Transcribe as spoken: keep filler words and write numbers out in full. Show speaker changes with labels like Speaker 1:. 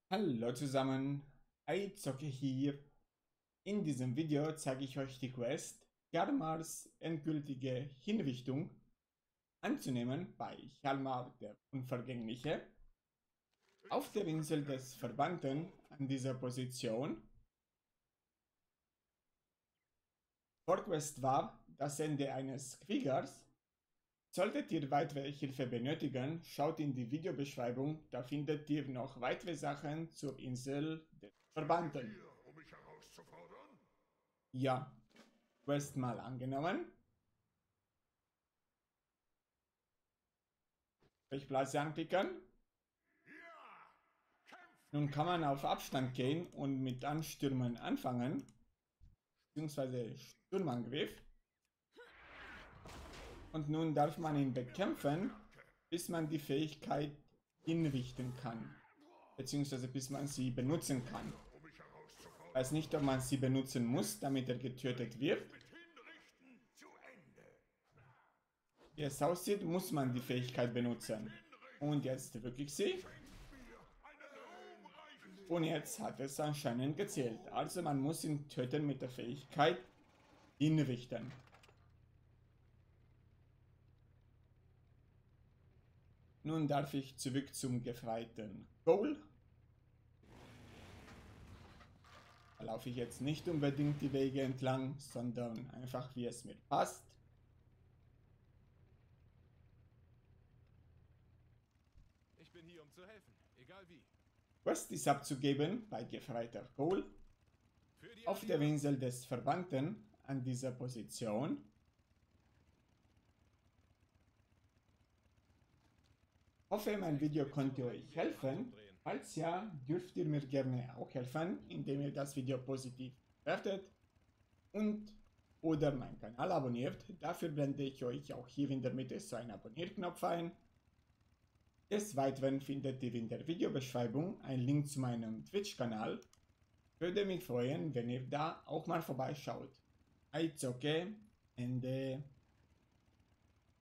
Speaker 1: Hallo zusammen, Eizocke hier. In diesem Video zeige ich euch die Quest, Hjalmars endgültige Hinrichtung anzunehmen bei Hjalmar der Unvergängliche auf der Insel des Verbannten an dieser Position. Vorquest war das Ende eines Kriegers. Solltet ihr weitere Hilfe benötigen, schaut in die Videobeschreibung, da findet ihr noch weitere Sachen zur Insel des Verbannten.
Speaker 2: Um mich herauszufordern?
Speaker 1: Ja, Quest mal angenommen. Sprechblase anklicken.
Speaker 2: Ja! Kämpft
Speaker 1: Nun
Speaker 2: mit
Speaker 1: kann man auf
Speaker 2: mir!
Speaker 1: Abstand gehen und mit Anstürmen anfangen, beziehungsweise Sturmangriff. Und nun darf man ihn bekämpfen, bis man die Fähigkeit hinrichten kann, beziehungsweise bis man sie benutzen kann.
Speaker 2: Um mich herauszufordern?
Speaker 1: Ich weiß nicht, ob man sie benutzen muss, damit er getötet wird.
Speaker 2: Mit Hinrichten zu Ende!
Speaker 1: Wie es aussieht, muss man die Fähigkeit benutzen. Und jetzt wirklich sie.
Speaker 2: Schenkt mir einen ruhmreichen
Speaker 1: Und jetzt hat es anscheinend gezählt. Also man muss ihn töten mit der Fähigkeit hinrichten. Nun darf ich zurück zum gefreiten Goal. Da laufe ich jetzt nicht unbedingt die Wege entlang, sondern einfach wie es mir passt.
Speaker 3: Ich bin hier, um zu helfen, egal wie.
Speaker 1: Quest ist abzugeben bei gefreiter Goal
Speaker 3: Für die
Speaker 1: auf der
Speaker 3: Allianz.
Speaker 1: Insel des Verbannten an dieser Position. Hoffe, mein Video konnte euch helfen. Falls ja, dürft ihr mir gerne auch helfen, indem ihr das Video positiv bewertet und oder meinen Kanal abonniert. Dafür blende ich euch auch hier in der Mitte so einen Abonnierknopf ein. Des Weiteren findet ihr in der Videobeschreibung einen Link zu meinem Twitch-Kanal. Würde mich freuen, wenn ihr da auch mal vorbeischaut. Eizocke, Ende.